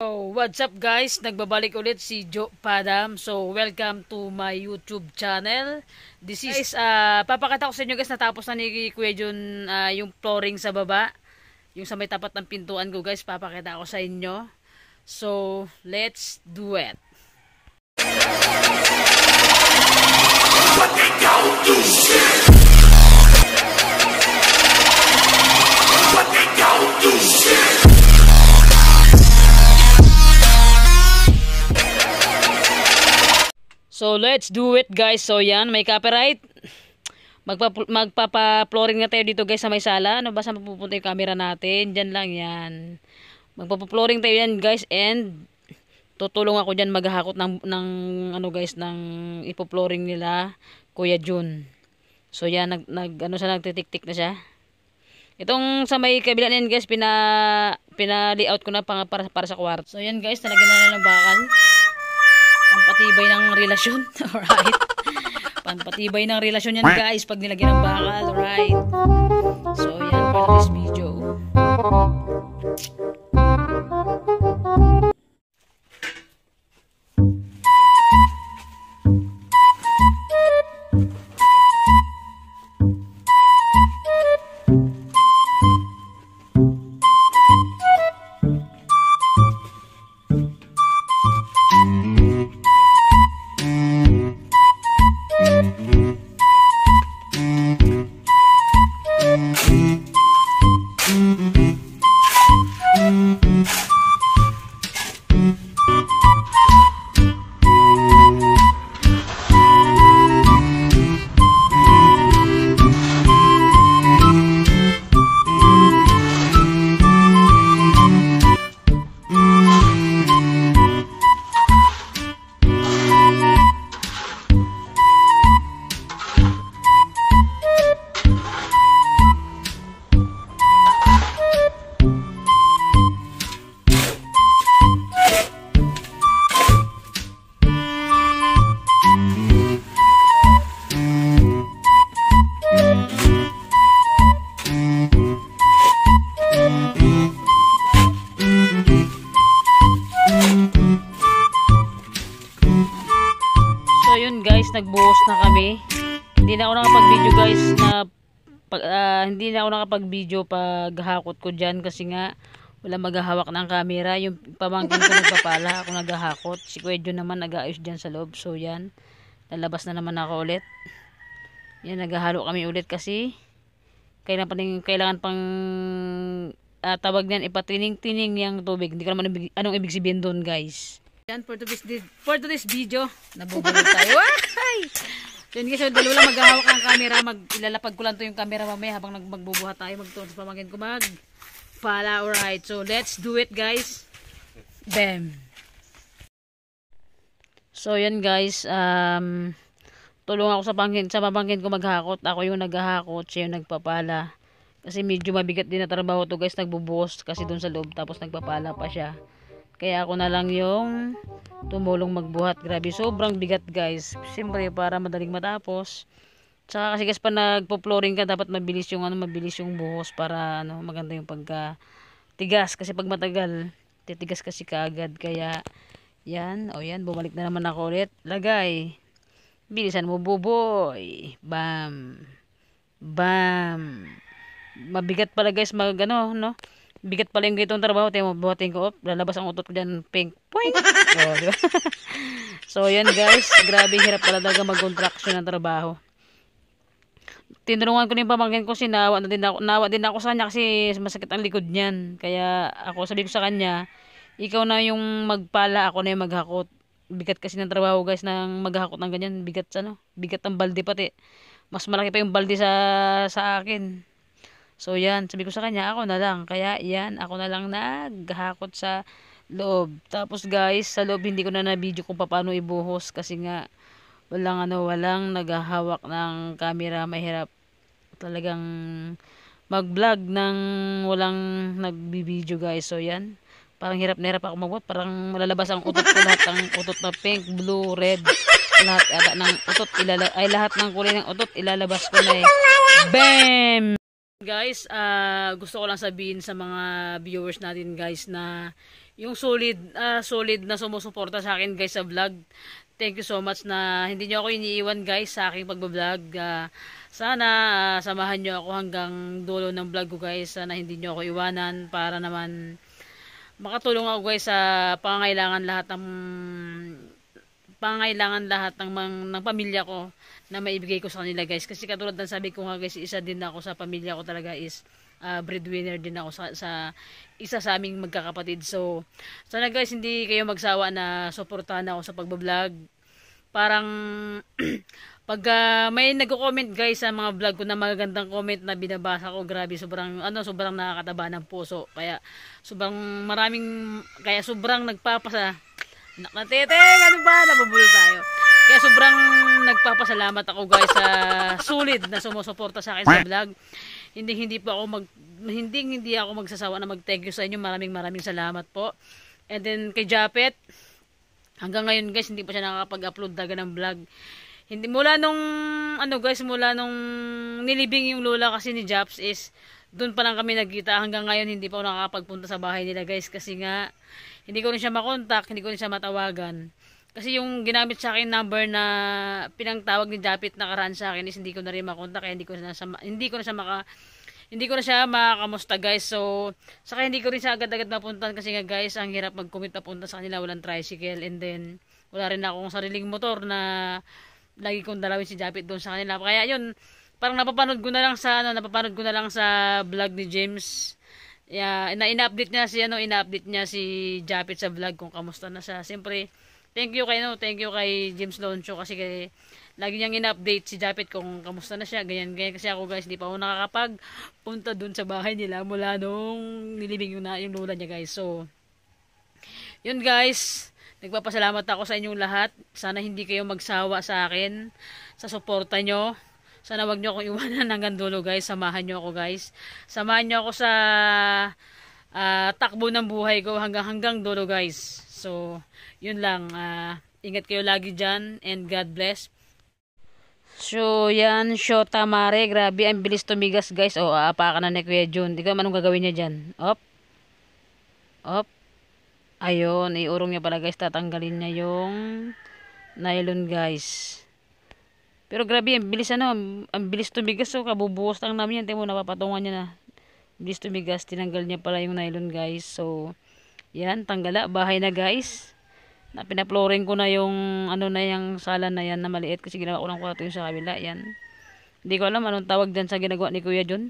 So, what's up guys? Nagbabalik ulit si Joe Padam. So, welcome to my YouTube channel. This is, papakita ko sa inyo guys, natapos na ni Kuya Jun yung flooring sa baba. Yung sa may tapat ng pintuan ko guys, papakita ko sa inyo. So, let's do it. So, let's do it guys. So, yan. May copyright. Magpapa-flooring na tayo dito guys sa may sala. Ano ba saan pupunta yung camera natin? Diyan lang yan. Magpapa-flooring tayo yan guys. And, tutulong ako dyan maghahakot ng ano guys, ng ipo-flooring nila. Kuya Jun. So, yan. Nagtitik-tik na siya. Itong sa may kabila niyan guys, pina-layout ko na para sa kwarto. So, yan guys. Talagyan na ng bakal. Pampatibay ng relasyon. Alright. Pampatibay ng relasyon yan guys pag nilagyan ng bakal. Alright. So yan for this video. Nagbuhos na kami. Hindi na ako nakapag-video guys hindi na ako nakapag-video paghakot ko diyan kasi nga wala maghahawak ng camera. Yung pamangkin ko nagpapala, ako naghahakot. Si Kuya Jun naman nag-aayos diyan sa loob. So yan. Lalabas na naman ako ulit. Yan, naghahalo kami ulit kasi kailangan pang tawag niyan, ipatining-tining yung tubig. Hindi ko naman anong ibig sabihin doon guys. Yan, for today's video, nabubulol tayo. Ay! Yun guys, so dalawa lang maghahawak ng camera. Ilalapag ko lang to yung camera mamaya habang magbubuhat tayo. Magtuon sa pamangkin ko pala. Alright, so let's do it guys. Bam! So yan guys, tulong ako sa pamangkin ko maghakot. Ako yung naghahakot, siya yung nagpapala. Kasi medyo mabigat din na trabaho to guys, nagbubuhos kasi dun sa loob tapos nagpapala pa siya. Kaya ako na lang yung tumulong magbuhat. Grabe, sobrang bigat guys. Siyempre para madaling matapos. Tsaka kasi guys pa nagpo-flooring ka, dapat mabilis yung buhos para maganda yung pagka-tigas. Kasi pag matagal, titigas kasi kaagad. Kaya yan, yan, bumalik na naman ako ulit. Lagay. Bilisan mo, buboy. Bam. Bam. Mabigat pala guys no? Bigat pala yung gitong trabaho. Tayo mo, buhatin ko. Lalabas ang utot ko dyan. Pink. Poing! Oh, diba? So, yan guys. Grabe, hirap pala talaga mag-contraction ng trabaho. Tinulungan ko na yung pamangkin ko. Nawa din ako sa kanya kasi masakit ang likod niyan. Kaya ako sabi ko sa kanya, ikaw na yung magpala, ako na yung maghakot. Bigat kasi ng trabaho guys ng maghakot ng ganyan. Bigat ang balde pati. Mas malaki pa yung balde sa akin. So yan, sabi ko sa kanya, ako na lang. Kaya yan, ako na lang naghahakot sa loob. Tapos guys, sa loob hindi ko na na-video kung paano ibuhos kasi nga walang naghahawak ng camera. Mahirap talagang mag-vlog ng walang nagbi-video guys. So yan, parang hirap na hirap ako magbuhat. Parang malalabas ang utot ko, lahat ng utot na pink, blue, red. Lahat ng utot, lahat ng kulay ng utot ilalabas ko na eh. Bam! Guys, gusto ko lang sabihin sa mga viewers natin guys na yung solid na sumusuporta sa akin guys sa vlog. Thank you so much na hindi nyo ako iniiwan guys sa aking pagbablog. Sana samahan nyo ako hanggang dulo ng vlog ko guys. Sana hindi nyo ako iwanan para naman makatulong ako guys sa pangangailangan lahat ng pamilya ko na maibigay ko sa kanila guys. Kasi katulad ng sabi ko nga guys, isa din ako sa pamilya ko talaga is breadwinner din ako sa isa sa aming magkakapatid. So, sana guys hindi kayo magsawa na suportahan ako sa pagbablog. Parang pag may nagko-comment guys sa mga vlog ko na magagandang comment na binabasa ko, grabe sobrang nakakataba ng puso. Kaya sobrang nagpapasa. Nateteng, ano ba? Nabubulol tayo. Kaya sobrang nagpapasalamat ako guys sa sulit na sumusuporta sa akin sa vlog. Hindi ako magsasawa na mag-thank you sa inyo. Maraming salamat po. And then kay Japet, hanggang ngayon guys hindi pa siya nakakapag-upload daga ng vlog. Hindi mula nung nilibing yung lola kasi ni Japs is doon pa lang kami nagkita. Hanggang ngayon hindi pa ako nakakapagpunta sa bahay nila guys kasi nga hindi ko rin siya makontak, hindi ko rin siya matawagan. Kasi yung ginamit sa akin number na pinangtawag ni Japit nakaraan sa akin is hindi ko na rin makontak, kaya hindi ko na siya makamusta guys. So, saka hindi ko rin siya agad-agad mapuntahan kasi nga guys, ang hirap mag-commit papunta sa kanila, walang tricycle, and then wala rin akong sariling motor na lagi kong dalawin si Japit doon sa kanila. Kaya yun, parang napapanood ko na lang sa vlog ni James. Yeah, ina-update niya si Japit sa vlog kung kamusta na siya. Siyempre, thank you kay James Loncho kasi lagi niyang ina-update si Japit kung kamusta na siya, ganyan kasi ako guys, hindi pa ako nakakapagpunta dun sa bahay nila mula nung nilibing yung lola niya guys. So, yun guys, nagpapasalamat ako sa inyong lahat. Sana hindi kayo magsawa sa akin, sa suporta nyo. Sana wag nyo akong iwanan hanggang dulo guys. Samahan nyo ako guys. Samahan nyo ako sa takbo ng buhay ko hanggang dulo guys. So, yun lang. Ingat kayo lagi dyan and God bless. So, yan. Shota Mare. Grabe, ang bilis tumigas guys. O, aapakan na ni Kuya Jun. Di ko anong gagawin niya dyan. Op. Op. Ayun. Iurong niya pala guys. Tatanggalin niya yung nylon guys. Pero grabe, ang bilis tumigas. So, kabubuhos lang namin yan. Tingnan mo, napapatungan niya na. Bilis tumigas. Tinanggal niya pala yung nylon guys. So, yan. Tanggala. Bahay na guys. Pinaploring ko na yung yung sala na yan na maliit. Kasi ginawa ko lang kwarto yung sa kabila. Yan. Hindi ko alam anong tawag dyan sa ginagawa ni Kuya Jun.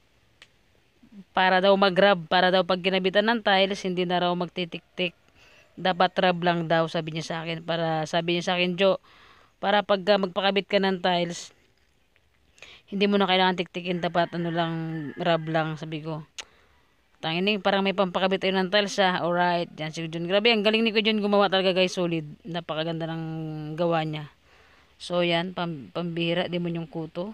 Para daw mag-rub. Para daw pag ginabitan ng tiles, hindi na raw magtitik-tik. Dapat rub lang daw, sabi niya sa akin. Sabi niya sa akin, Jo, para pag magpakabit ka ng tiles, hindi mo na kailangan tiktikin, dapat rub lang, sabi ko. Tangining, parang may pampakabit tayo ng tiles Alright, yan si Jun. Grabe, ang galing ni Kuya Jun gumawa talaga guys, solid. Napakaganda ng gawa niya. So yan, pambihira, di mo yung kuto.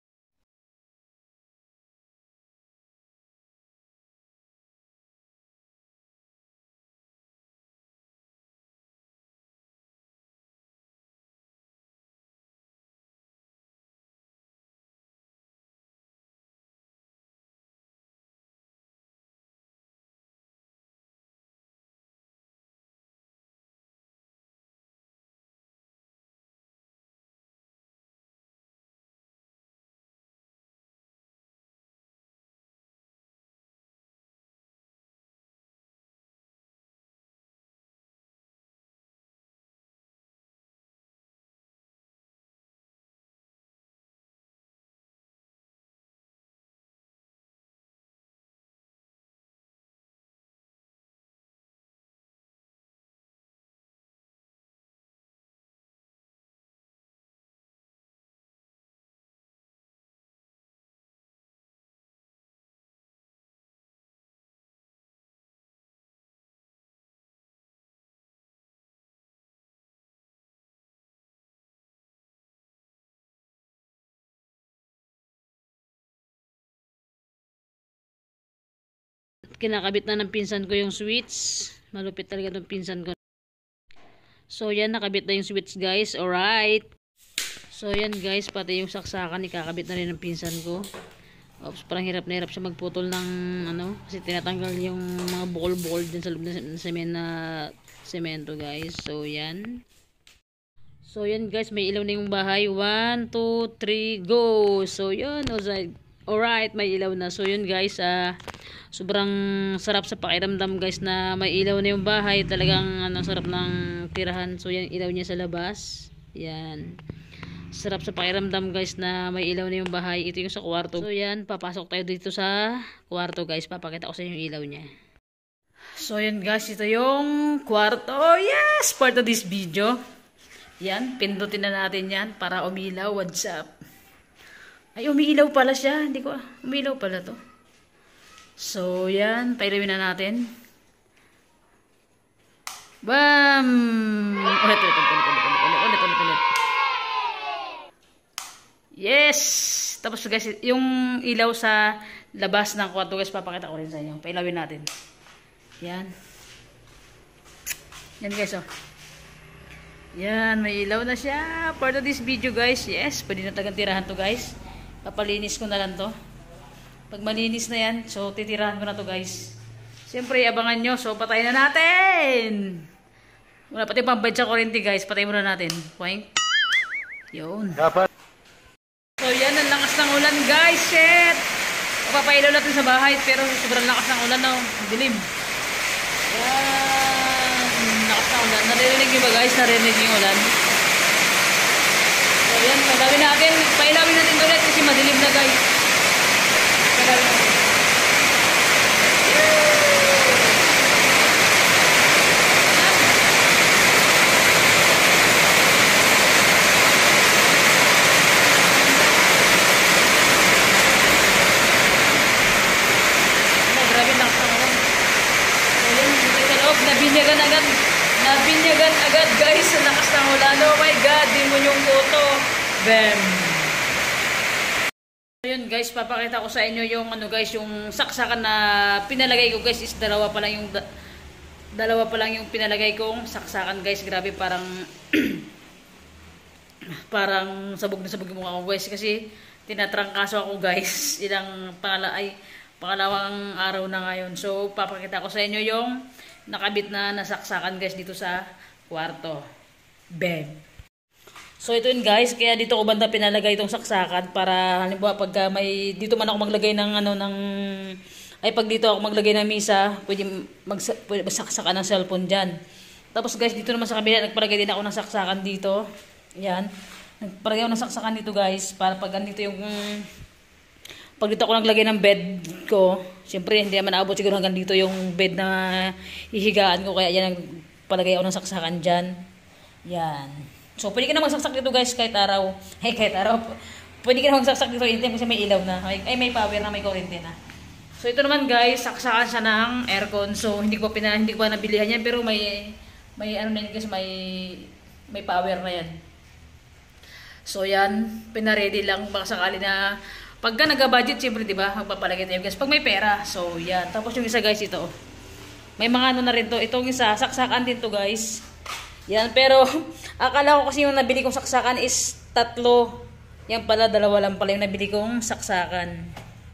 Kinakabit na ng pinsan ko yung switch. Malupit talaga ng pinsan ko. So yan, nakabit na yung switch guys. Alright. So yan guys, pati yung saksakan ikakabit na rin ng pinsan ko. Oops, parang hirap na hirap siya magputol ng ano, kasi tinatanggal yung mga bukol-bukol dyan sa loob ng semento guys. So yan. So yan guys, may ilaw na yung bahay. 1, 2, 3, go! So yun, alright, may ilaw na. So yun guys, sobrang sarap sa pakiramdam guys na may ilaw na yung bahay. Talagang sarap ng tirahan. So yan, ilaw niya sa labas. Yan. Sarap sa pakiramdam guys na may ilaw na yung bahay. Ito yung sa kwarto. So yan, papasok tayo dito sa kwarto guys. Papakita ko sa inyo yung ilaw niya. So yan guys, ito yung kwarto. Yes! Part of this video. Yan, pindutin na natin yan para umilaw. What's up? Ay, umiilaw pala siya. Hindi ko, umiilaw pala to. So yan, pailawin na natin. Bam! Ulit. Yes! Tapos guys, yung ilaw sa labas ng kwarto guys, papakita ko rin sa inyo. Pailawin natin. Yan. Yan guys, oh. Yan, may ilaw na siya. Part of this video guys. Yes, pwede na tagang tirahan to guys. Papalinis ko na lang to. Pag malinis na yan, so titirahan ko na to guys. Siyempre, abangan nyo. So, patayin na natin! Wala, pati pambayad sa kurente guys. Patayin muna natin. Poing. Yun. So yan, ang lakas ng ulan guys, shit! Papailaw natin sa bahay, pero sobrang lakas ng ulan na, dilim. Yan, lakas ng ulan. Naririnig nyo ba guys? Naririnig yung ulan. So yan, pagawin natin, pailawin natin ulit kasi madilim na guys. Pagawin natin. Nabinyagan agad guys sa lakas ng ulan. Oh my god, di mo yung photo. Bam. So yun guys, papakita ko sa inyo yung guys, yung saksakan na pinalagay ko guys is dalawa pa lang yung pinalagay kong saksakan guys. Grabe, parang parang sabog na sabog yung mukha ko guys kasi tinatrangkaso ako guys. Pangalawang araw na ngayon. So papakita ko sa inyo yung nakabit na nasaksakan guys dito sa kwarto. Bam! So ito yun guys, kaya dito ko banda pinalagay itong saksakan para halimbawa pagka may dito man ako maglagay ng pag dito ako maglagay ng misa, pwede magsaksakan ng cellphone diyan. Tapos guys, dito naman sa kabila nagpalagay din ako ng saksakan dito. Yan. Nagpalagay ako ng saksakan dito guys para pag andito yung pag dito ako naglagay ng bed ko, siyempre hindi naman aabot siguro hanggang dito yung bed na hihigaan ko. Kaya yan, nagpalagay ako ng saksakan dyan. Yan. So, pwede ka na magsaksak dito guys kahit araw. Kahit araw. Pwede ka na magsaksak dito anytime kasi may ilaw na. May power na, may kurente na. So, ito naman guys, saksakan siya ng aircon. So, hindi ko pa nabilihan yan. Pero may ano na yan guys, may power na yan. So, yan. Pinaready lang baka sakali na pagka nag-budget, siyempre, di ba? Magpapalagay tayo guys. Pag may pera. So, yan. Tapos yung isa guys, ito. May mga na rin to. Itong isa, saksakan din to guys. Yan. Pero, akala ko kasi yung nabili kong saksakan is 3. Yan pala, 2 lang pala yung nabili kong saksakan.